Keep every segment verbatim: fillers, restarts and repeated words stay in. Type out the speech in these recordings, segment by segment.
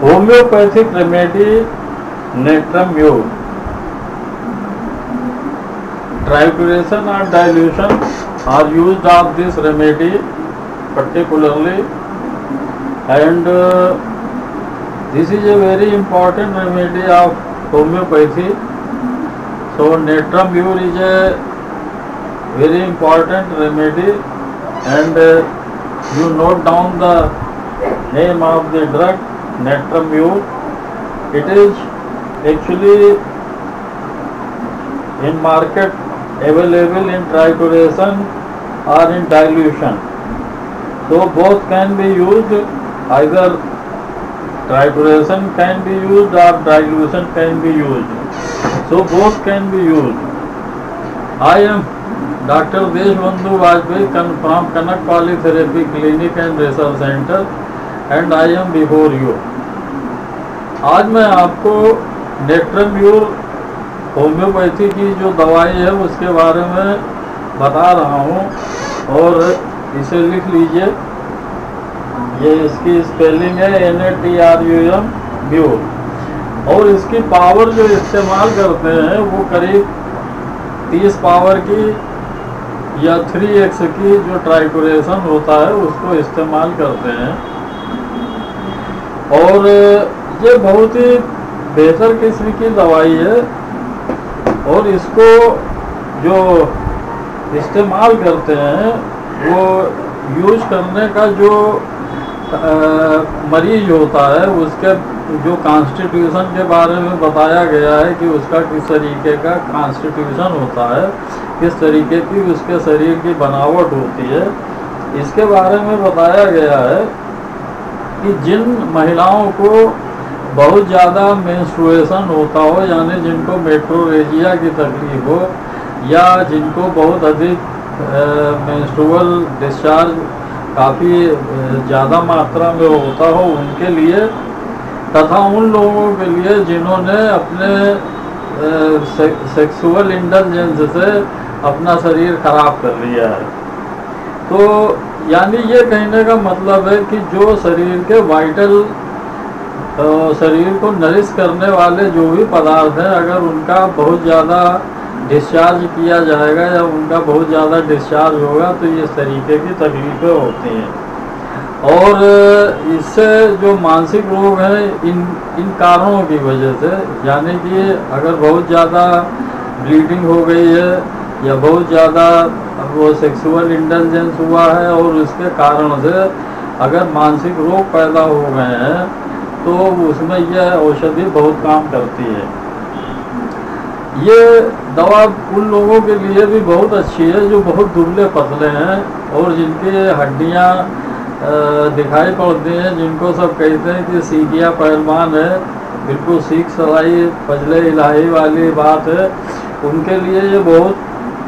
Homeopathic remedy Natrum mule. Trituration or dilution are used of this remedy particularly, and uh, this is a very important remedy of homeopathy. So Natrum mule is a very important remedy, and uh, you note down the name of the drug Natrum mule. It is actually in market available in trituration or in dilution. So both can be used, either trituration can be used or dilution can be used. So both can be used. I am Doctor Deshbandhu Vajpayee from Kanak Polytherapy Clinic and Research Center, and I am before you. आज मैं आपको natrum mule homeopathy की जो दवाई है उसके बारे में बता रहा हूँ, और इसे लिख लीजिए। ये इसकी स्पेलिंग है N A T R U M म्यूल, और इसकी पावर जो इस्तेमाल करते हैं वो करीब तीस पावर की या थ्री एक्स की जो ट्राइटोरेशन होता है उसको इस्तेमाल करते हैं। और ये बहुत ही बेहतर किस्म की दवाई है, और इसको जो इस्तेमाल करते हैं वो यूज करने का जो आ, मरीज होता है उसके जो कॉन्स्टिट्यूशन के बारे में बताया गया है कि उसका किस तरीके का कॉन्स्टिट्यूशन होता है, किस तरीके की उसके शरीर की बनावट होती है, इसके बारे में बताया गया है कि जिन महिलाओं को बहुत ज़्यादा मेंस्ट्रुएशन होता हो, यानी जिनको मेट्रोरेजिया की तकलीफ हो, या जिनको बहुत अधिक मेंस्ट्रुअल डिस्चार्ज काफ़ी ज़्यादा मात्रा में होता हो, उनके लिए, तथा उन लोगों के लिए जिन्होंने अपने से, सेक्सुअल इंडल्जेंस से अपना शरीर खराब कर लिया है। तो यानी ये कहने का मतलब है कि जो शरीर के वाइटल, शरीर को नरिश करने वाले जो भी पदार्थ हैं, अगर उनका बहुत ज़्यादा डिस्चार्ज किया जाएगा या उनका बहुत ज़्यादा डिस्चार्ज होगा तो इस तरीके की तकलीफ़ें होती हैं। और इससे जो मानसिक रोग हैं, इन इन कारणों की वजह से, यानी कि अगर बहुत ज़्यादा ब्लीडिंग हो गई है या बहुत ज़्यादा वो सेक्सुअल इंडल्जेंस हुआ है और उसके कारण से अगर मानसिक रोग पैदा हो गए हैं तो उसमें यह औषधि बहुत काम करती है। ये दवा उन लोगों के लिए भी बहुत अच्छी है जो बहुत दुबले पतले हैं और जिनकी हड्डियाँ दिखाई पड़ती हैं, जिनको सब कहते हैं कि सीखिया पहलवान है, बिल्कुल सीख सलाई फजले इलाही वाली बात है, उनके लिए ये बहुत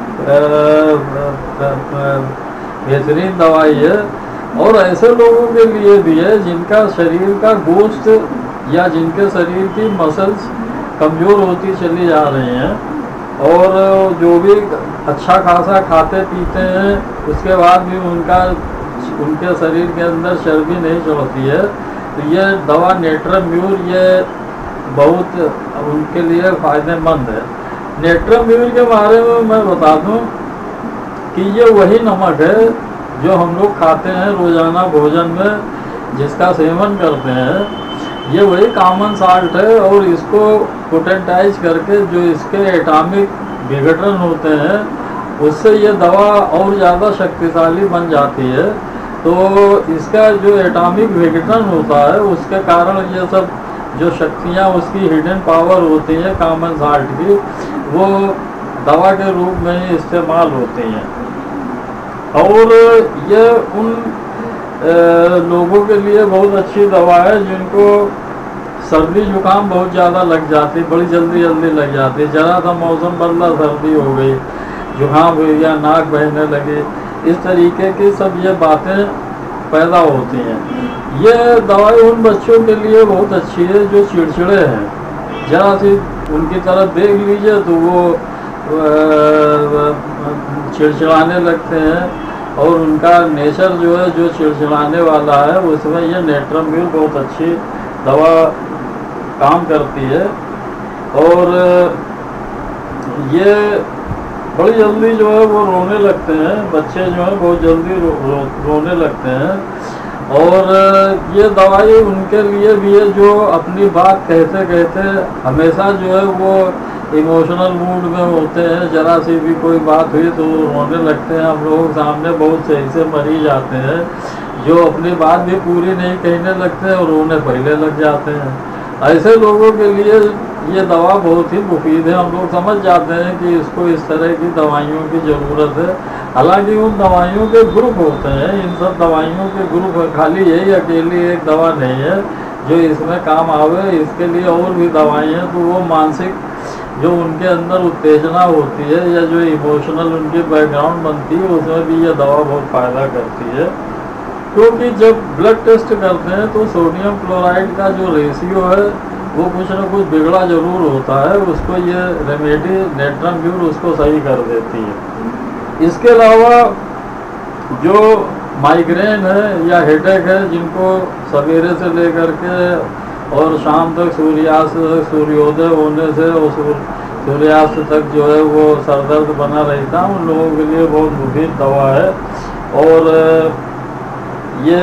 बेहतरीन दवाई है। और ऐसे लोगों के लिए भी है जिनका शरीर का गोश्त या जिनके शरीर की मसल्स कमज़ोर होती चली जा रही हैं, और जो भी अच्छा खासा खाते पीते हैं उसके बाद भी उनका उनके शरीर के अंदर चर्बी नहीं चढ़ती है, तो ये दवा नेट्रम म्यूल ये बहुत उनके लिए फ़ायदेमंद है। नेट्रम म्यूल के बारे में मैं बता दूं कि ये वही नमक है जो हम लोग खाते हैं रोज़ाना भोजन में, जिसका सेवन करते हैं, ये वही कॉमन साल्ट है, और इसको पोटेंटाइज करके जो इसके एटॉमिक विघटन होते हैं उससे ये दवा और ज़्यादा शक्तिशाली बन जाती है। तो इसका जो एटॉमिक विघटन होता है उसके कारण ये सब जो शक्तियाँ उसकी हिडन पावर होती हैं कॉमन साल्ट की, वो दवा के रूप में ही इस्तेमाल होती हैं। और ये उन ए, लोगों के लिए बहुत अच्छी दवा है जिनको सर्दी जुकाम बहुत ज़्यादा लग जाती, बड़ी जल्दी जल्दी लग जाती, ज़रा सा मौसम बदला सर्दी हो गई, जुकाम हो गया, नाक बहने लगे, इस तरीके की सब ये बातें पैदा होती हैं। ये दवाई उन बच्चों के लिए बहुत अच्छी है जो चिड़चिड़े हैं, ज़रा सी उनकी तरफ देख लीजिए तो वो चिड़चिड़ाने लगते हैं, और उनका नेचर जो है जो चिड़चिड़ाने वाला है उसमें ये नेट्रम म्यूल बहुत अच्छी दवा काम करती है। और ये बड़ी जल्दी जो है वो रोने लगते हैं, बच्चे जो है बहुत जल्दी रो, रो, रोने लगते हैं। और ये दवाई उनके लिए भी है जो अपनी बात कहते कहते हमेशा जो है वो इमोशनल मूड में होते हैं, जरा सी भी कोई बात हुई तो रोने लगते हैं। हम लोगों के सामने बहुत से ऐसे मरीज आते हैं जो अपनी बात भी पूरी नहीं कहने लगते हैं और रोने पहले लग जाते हैं। ऐसे लोगों के लिए ये दवा बहुत ही मुफीद है। हम लोग समझ जाते हैं कि इसको इस तरह की दवाइयों की ज़रूरत है। हालांकि उन दवाइयों के ग्रुप होते हैं, इन सब दवाइयों के ग्रुप, खाली यही अकेली एक दवा नहीं है जो इसमें काम आवे। इसके लिए और भी दवाएँ हैं। तो वो मानसिक जो उनके अंदर उत्तेजना होती है या जो इमोशनल उनकी बैकग्राउंड बनती है, उसमें भी ये दवा बहुत फ़ायदा करती है। क्योंकि जब ब्लड टेस्ट करते हैं तो सोडियम क्लोराइड का जो रेशियो है वो कुछ ना कुछ बिगड़ा जरूर होता है। उसको ये रेमेडी नेट्रम प्योर उसको सही कर देती है। इसके अलावा जो माइग्रेन है या हेडेक है, जिनको सवेरे से लेकर के और शाम तक सूर्यास्त सूर्योदय होने से और सूर्यास्त तक जो है वो सरदर्द बना रहता है, उन लोगों के लिए बहुत मुफीद दवा है। और ये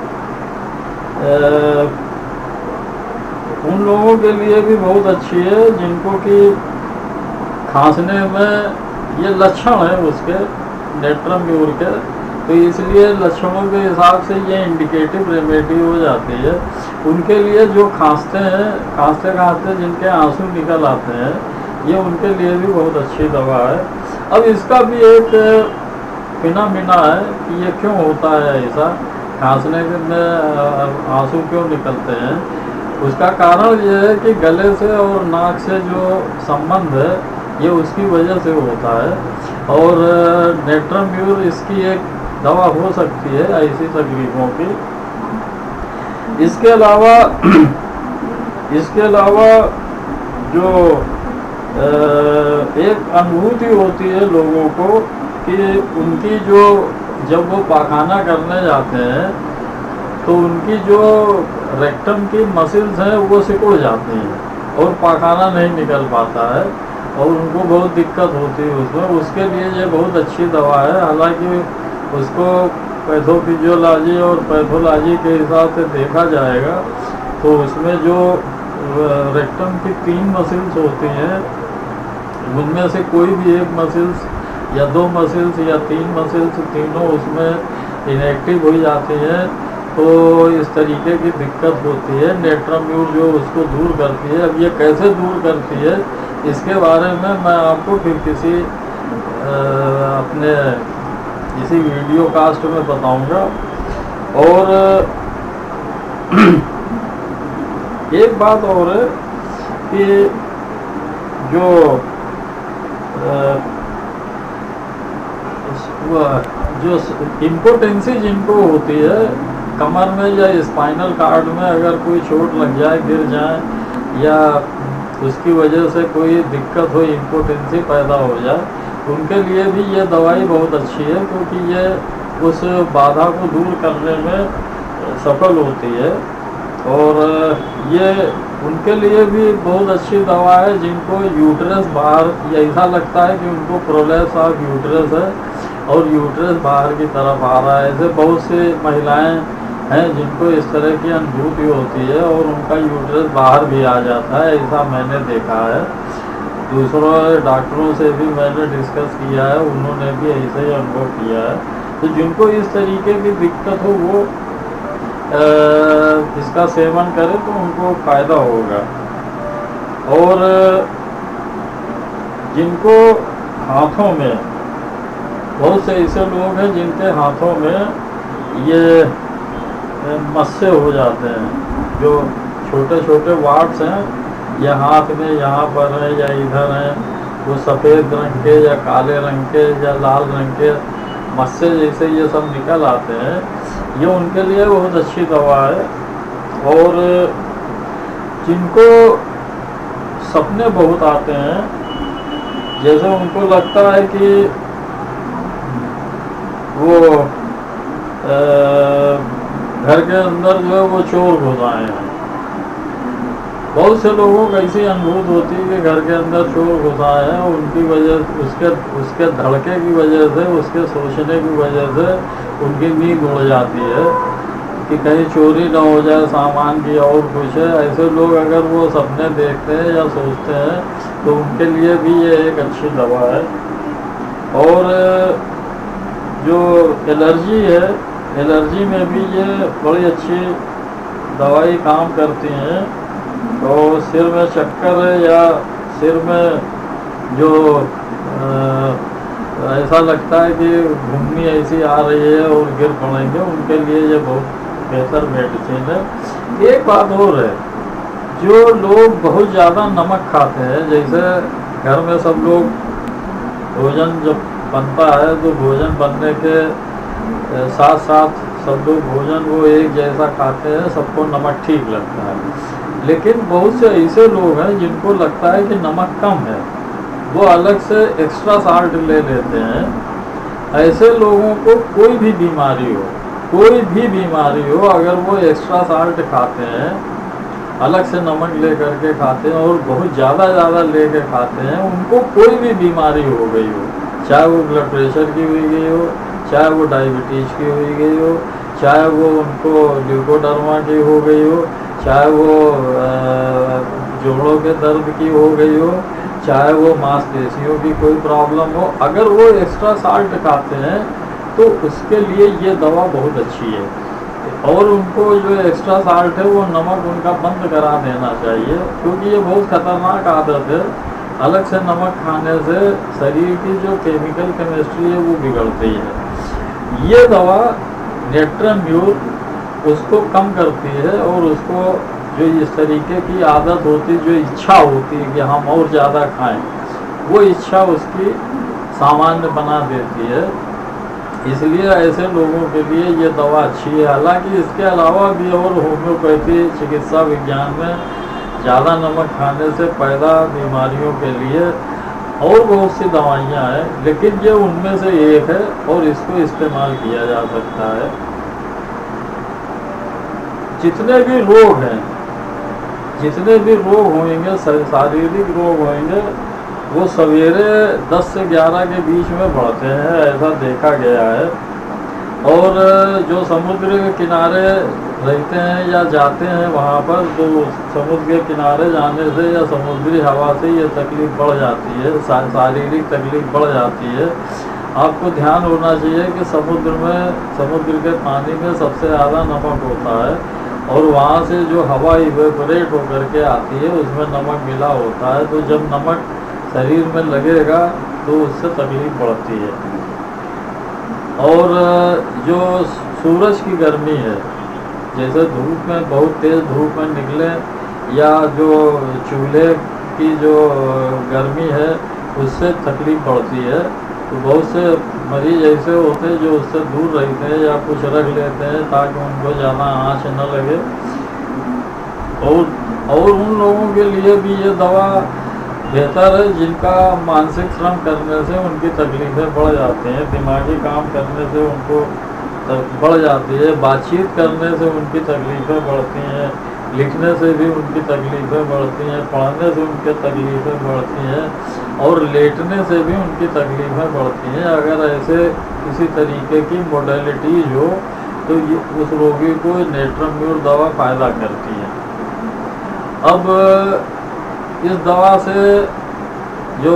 ए, उन लोगों के लिए भी बहुत अच्छी है जिनको कि खांसने में ये लक्षण है उसके नेट्रम प्योर के, तो इसलिए लक्षणों के हिसाब से ये इंडिकेटिव रेमेडी हो जाती है। उनके लिए जो खांसते हैं, खांसते खांसते जिनके आंसू निकल आते हैं, ये उनके लिए भी बहुत अच्छी दवा है। अब इसका भी एक फिनोमेना है कि ये क्यों होता है ऐसा, खांसने में आंसू क्यों निकलते हैं। उसका कारण ये है कि गले से और नाक से जो संबंध है ये उसकी वजह से होता है। और नेट्रम प्योर इसकी एक दवा हो सकती है ऐसी तकलीफों की। इसके अलावा इसके अलावा जो एक अनुभूति होती है लोगों को कि उनकी जो जब वो पाखाना करने जाते हैं तो उनकी जो रेक्टम की मसल्स हैं वो सिकुड़ जाती हैं और पाखाना नहीं निकल पाता है और उनको बहुत दिक्कत होती है उसमें। उसके लिए ये बहुत अच्छी दवा है। हालांकि उसको पैथोफिजियोलॉजी और पैथोलॉजी के हिसाब से देखा जाएगा तो उसमें जो रेक्टम की तीन मसल्स होती हैं उनमें से कोई भी एक मसल्स या दो मसल्स या तीन मसल्स, तीनों उसमें इनएक्टिव हो जाती हैं, तो इस तरीके की दिक्कत होती है। नेट्रम प्योर जो उसको दूर करती है। अब ये कैसे दूर करती है इसके बारे में मैं आपको फिर किसी आ, अपने इसी वीडियो कास्ट में बताऊंगा। और एक बात और है कि जो आ, जो इम्पोटेंसी जिनको होती है कमर में या स्पाइनल कार्ड में, अगर कोई चोट लग जाए, गिर जाए या उसकी वजह से कोई दिक्कत हो, इम्पोटेंसी पैदा हो जाए, उनके लिए भी ये दवाई बहुत अच्छी है क्योंकि ये उस बाधा को दूर करने में सफल होती है। और ये उनके लिए भी बहुत अच्छी दवा है जिनको यूट्रस बाहर, या ऐसा लगता है कि उनको प्रोलैप्स ऑफ यूट्रस है और यूट्रस बाहर की तरफ आ रहा है। ऐसे बहुत सी महिलाएं हैं जिनको इस तरह की अनुभूति होती है और उनका यूट्रस बाहर भी आ जाता है, ऐसा मैंने देखा है। दूसरों डॉक्टरों से भी मैंने डिस्कस किया है, उन्होंने भी ऐसा ही अनुभव किया है। तो जिनको इस तरीके की दिक्कत हो वो आ, इसका सेवन करें तो उनको फ़ायदा होगा। और जिनको हाथों में, बहुत से ऐसे लोग हैं जिनके हाथों में ये मस्से हो जाते हैं, जो छोटे छोटे वाट्स हैं या हाथ में यहाँ पर है या इधर हैं, वो सफ़ेद रंग के या काले रंग के या लाल रंग के मस्से जैसे ये सब निकल आते हैं, ये उनके लिए बहुत अच्छी दवा है। और जिनको सपने बहुत आते हैं, जैसे उनको लगता है कि वो घर के अंदर जो है वो चोर घुस आए हैं बहुत से लोगों को ऐसी अनुभूति होती है कि घर के अंदर चोर घुसा है, उनकी वजह उसके उसके धड़के की वजह से, उसके सोचने की वजह से उनकी नींद उड़ जाती है कि कहीं चोरी ना हो जाए सामान की और कुछ है। ऐसे लोग अगर वो सपने देखते हैं या सोचते हैं तो उनके लिए भी ये एक अच्छी दवा है। और जो एलर्जी है, एलर्जी में भी ये बड़ी अच्छी दवाई काम करती हैं। तो सिर में चक्कर है या सिर में जो आ, ऐसा लगता है कि घुमनी ऐसी आ रही है और गिर पड़ेंगे, उनके लिए ये बहुत बेहतर मेडिसिन है। एक बात और है, जो लोग बहुत ज़्यादा नमक खाते हैं, जैसे घर में सब लोग भोजन जब बनता है तो भोजन बनने के साथ साथ सब लोग भोजन वो एक जैसा खाते हैं, सबको नमक ठीक लगता है। लेकिन बहुत से ऐसे लोग हैं जिनको लगता है कि नमक कम है, वो अलग से एक्स्ट्रा साल्ट ले लेते हैं। ऐसे लोगों को कोई भी बीमारी हो, कोई भी बीमारी हो, अगर वो एक्स्ट्रा साल्ट खाते हैं, अलग से नमक ले करके खाते हैं और बहुत ज़्यादा ज़्यादा ले कर खाते हैं, उनको कोई भी बीमारी हो गई हो, चाहे वो ब्लड प्रेशर की हुई गई हो, चाहे वो डायबिटीज़ की हुई गई हो, चाहे वो उनको ल्यूकोडर्मा की हो गई हो, चाहे वो जोड़ों के दर्द की हो गई हो, चाहे वो मांसपेशियों की कोई प्रॉब्लम हो, अगर वो एक्स्ट्रा साल्ट खाते हैं तो उसके लिए ये दवा बहुत अच्छी है। और उनको जो एक्स्ट्रा साल्ट है वो नमक उनका बंद करा देना चाहिए, क्योंकि ये बहुत ख़तरनाक आदत है। अलग से नमक खाने से शरीर की जो केमिकल केमिस्ट्री है वो बिगड़ती है। ये दवा नेट्रम म्यूर उसको कम करती है और उसको जो इस तरीके की आदत होती, जो इच्छा होती है कि हम और ज़्यादा खाएं, वो इच्छा उसकी सामान्य बना देती है। इसलिए ऐसे लोगों के लिए ये दवा अच्छी है। हालांकि इसके अलावा भी और होम्योपैथी चिकित्सा विज्ञान में ज़्यादा नमक खाने से पैदा बीमारियों के लिए और बहुत सी दवाइयाँ हैं, लेकिन ये उनमें से एक है और इसको इस्तेमाल किया जा सकता है। जितने भी रोग हैं, जितने भी रोग होंगे, शारीरिक रोग होंगे, वो सवेरे दस से ग्यारह के बीच में बढ़ते हैं, ऐसा देखा गया है। और जो समुद्र के किनारे रहते हैं या जाते हैं वहाँ पर, तो समुद्र के किनारे जाने से या समुद्री हवा से ये तकलीफ़ बढ़ जाती है, शारीरिक तकलीफ़ बढ़ जाती है। आपको ध्यान होना चाहिए कि समुद्र में, समुद्र के पानी में सबसे ज़्यादा नमक होता है और वहाँ से जो हवा इवेपोरेट होकर के आती है उसमें नमक मिला होता है। तो जब नमक शरीर में लगेगा तो उससे तकलीफ़ बढ़ती है। और जो सूरज की गर्मी है, जैसे धूप में बहुत तेज़ धूप में निकले या जो चूल्हे की जो गर्मी है उससे तकलीफ़ बढ़ती है, तो बहुत से मरीज ऐसे होते हैं जो उससे दूर रहते हैं या कुछ रख लेते हैं ताकि उनको ज़्यादा आँच न लगे। और और उन लोगों के लिए भी ये दवा बेहतर है जिनका मानसिक श्रम करने से उनकी तकलीफ़ें बढ़ जाती हैं, दिमागी काम करने से उनको बढ़ जाती है, बातचीत करने से उनकी तकलीफ़ें बढ़ती हैं, लिखने से भी उनकी तकलीफ़ें बढ़ती हैं, पढ़ने से उनकी तकलीफ़ें बढ़ती हैं और लेटने से भी उनकी तकलीफ़ें बढ़ती हैं। अगर ऐसे किसी तरीके की मोडेलिटीज हो तो ये उस रोगी को नेट्रम म्यूर दवा फ़ायदा करती है। अब इस दवा से जो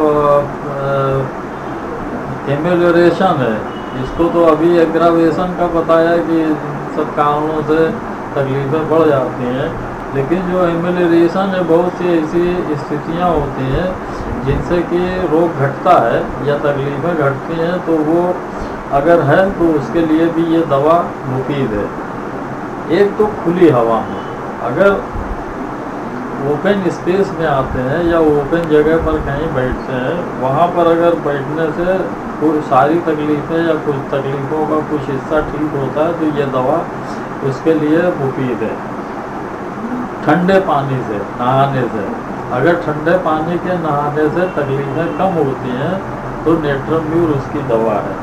एमेलियोरेशन है, इसको तो अभी एग्रावेशन का बताया कि सब कारणों से तकलीफ़ें बढ़ जाती हैं, लेकिन जो एमेलियोरेशन है, बहुत सी ऐसी स्थितियां होती हैं जिनसे कि रोग घटता है या तकलीफ़ें घटती हैं, तो वो अगर है तो उसके लिए भी ये दवा मुफीद है। एक तो खुली हवा में, अगर ओपन स्पेस में आते हैं या ओपन जगह पर कहीं बैठते हैं, वहाँ पर अगर बैठने से कोई सारी तकलीफ़ें या कुछ तकलीफ़ों का कुछ हिस्सा ठीक होता है तो ये दवा उसके लिए मुफीद है। ठंडे पानी से नहाने से, अगर ठंडे पानी के नहाने से तकलीफ़ें कम होती हैं तो नेट्रम म्यूर उसकी दवा है।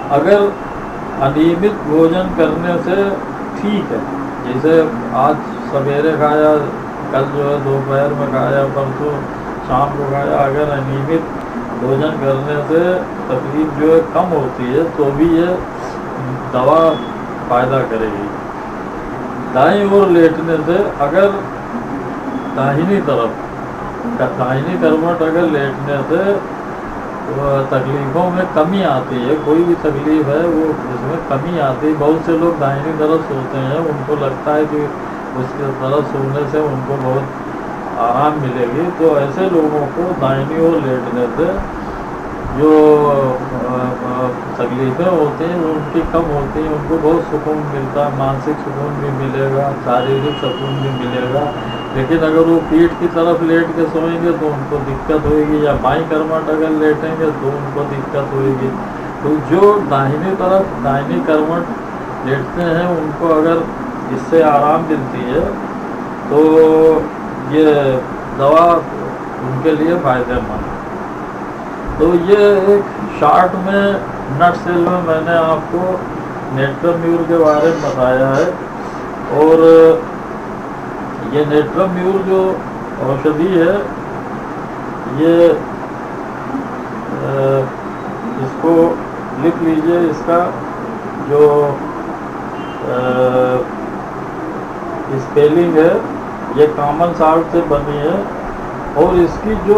अगर अनियमित भोजन करने से ठीक है, जैसे आज सवेरे खाया, कल जो है दोपहर में खाया, परसों शाम को खाया, अगर अनियमित भोजन करने से तकलीफ जो है कम होती है तो भी ये दवा फ़ायदा करेगी। दाईं ओर लेटने से अगर दाहिनी तरफ दाहिनी करवट अगर लेटने से तकलीफ़ों में कमी आती है, कोई भी तकलीफ़ है वो उसमें कमी आती है। बहुत से लोग दाहिनी तरफ सोते हैं, उनको लगता है कि उसके तरफ सोने से उनको बहुत आराम मिलेगी, तो ऐसे लोगों को दाहिनी ओर लेटने से जो तकलीफ़ें होती हैं उनकी कम होती हैं, उनको बहुत सुकून मिलता है, मानसिक सुकून भी मिलेगा, शारीरिक सुकून भी मिलेगा। लेकिन अगर वो पीठ की तरफ लेट के सोएंगे तो उनको दिक्कत होगी, या बाईं करवट अगर लेटेंगे तो उनको दिक्कत होगी। तो जो दाहिनी तरफ दाहिनी करवट लेटते हैं उनको अगर इससे आराम मिलती है तो ये दवा उनके लिए फ़ायदेमंद है। तो ये एक शॉर्ट में नटसेल में मैंने आपको नेट्रम्यूर के बारे में बताया है। और ये नेट्रम्यूर जो औषधि है, ये इसको लिख लीजिए, इसका जो स्पेलिंग है ये कॉमन सॉल्ट से बनी है, और इसकी जो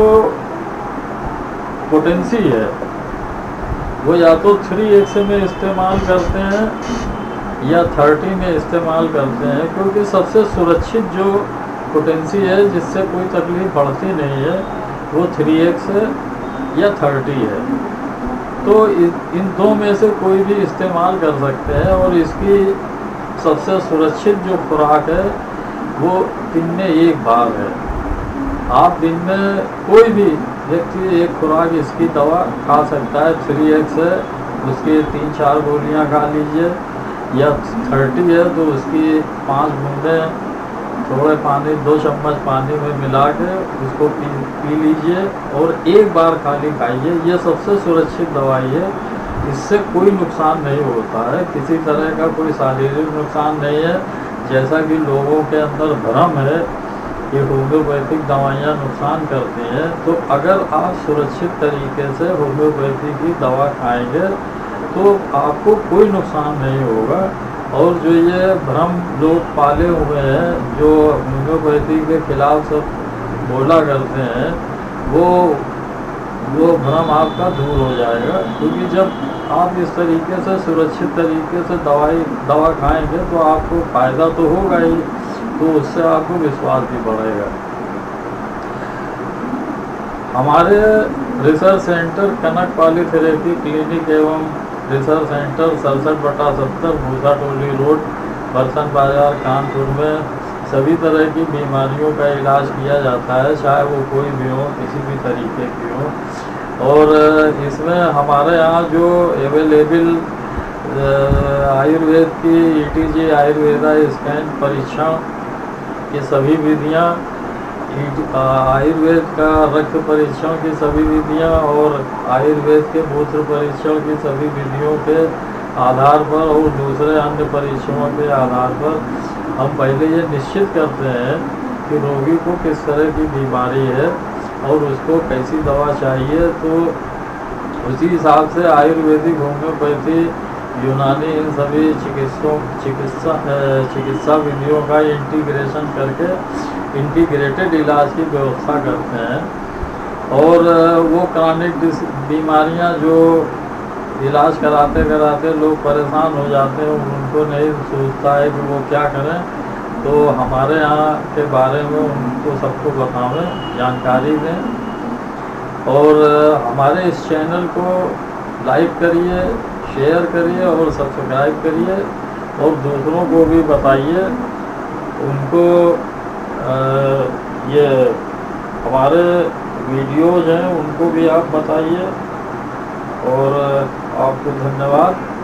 पोटेंसी है वो या तो थ्री एक्स में इस्तेमाल करते हैं या थर्टी में इस्तेमाल करते हैं, क्योंकि सबसे सुरक्षित जो पोटेंसी है जिससे कोई तकलीफ बढ़ती नहीं है वो थ्री एक्स है या थर्टी है। तो इन दो में से कोई भी इस्तेमाल कर सकते हैं। और इसकी सबसे सुरक्षित जो खुराक है वो दिन में एक बार है। आप दिन में कोई भी व्यक्ति एक खुराक इसकी दवा खा सकता है। थ्री एक्स है उसकी तीन चार गोलियां खा लीजिए, या थर्टी है तो उसकी पाँच बूंदें थोड़े पानी दो चम्मच पानी में मिला के उसको पी पी लीजिए और एक बार खाली खाइए। ये सबसे सुरक्षित दवाई है, इससे कोई नुकसान नहीं होता है, किसी तरह का कोई शारीरिक नुकसान नहीं है। जैसा कि लोगों के अंदर भ्रम है कि होम्योपैथिक दवाइयाँ नुकसान करती हैं, तो अगर आप सुरक्षित तरीके से होम्योपैथी की दवा खाएंगे तो आपको कोई नुकसान नहीं होगा। और जो ये भ्रम लोग पाले हुए हैं, जो होम्योपैथी के खिलाफ सब बोला करते हैं, वो वो भ्रम आपका दूर हो जाएगा। क्योंकि जब आप इस तरीके से सुरक्षित तरीके से दवाई दवा खाएंगे तो आपको फ़ायदा तो होगा ही, तो उससे आपको विश्वास भी बढ़ेगा। हमारे research centre Kanak polytherapy clinic एवं रिसर्च सेंटर सड़सठ बटा सत्तर भूसा टोली रोड, बरसन बाजार, कानपुर में सभी तरह की बीमारियों का इलाज किया जाता है, चाहे वो कोई भी हो, किसी भी तरीके की हो। और इसमें हमारे यहाँ जो अवेलेबल आयुर्वेद की ईटीजी आयुर्वेदा स्कैन परीक्षण की सभी विधियाँ, आयुर्वेद का रक्त परीक्षण की सभी विधियाँ और आयुर्वेद के मूत्र परीक्षण की सभी विधियों के आधार पर और दूसरे अन्य परीक्षणों के आधार पर हम पहले ये निश्चित करते हैं कि रोगी को किस तरह की बीमारी है और उसको कैसी दवा चाहिए। तो उसी हिसाब से आयुर्वेदिक, होम्योपैथी, यूनानी, इन सभी चिकित्सों चिकित्सा चिकित्सा विधियों का इंटीग्रेशन करके इंटीग्रेटेड इलाज की व्यवस्था करते हैं। और वो क्रॉनिक बीमारियां जो इलाज कराते कराते लोग परेशान हो जाते हैं, उनको नहीं सोचता है कि वो क्या करें, तो हमारे यहाँ के बारे में उनको सबको बतावें, जानकारी दें। और हमारे इस चैनल को लाइक करिए, शेयर करिए और सब्सक्राइब करिए और दूसरों को भी बताइए, उनको आ, ये हमारे वीडियोज़ हैं उनको भी आप बताइए। और आपको धन्यवाद।